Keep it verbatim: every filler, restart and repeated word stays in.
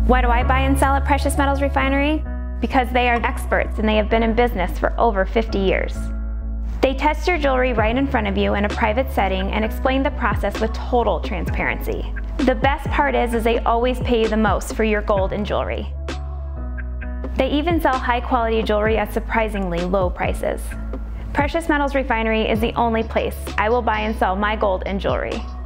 Why do I buy and sell at Precious Metals Refinery? Because they are experts and they have been in business for over fifty years. They test your jewelry right in front of you in a private setting and explain the process with total transparency. The best part is, is they always pay you the most for your gold and jewelry. They even sell high quality jewelry at surprisingly low prices. Precious Metals Refinery is the only place I will buy and sell my gold and jewelry.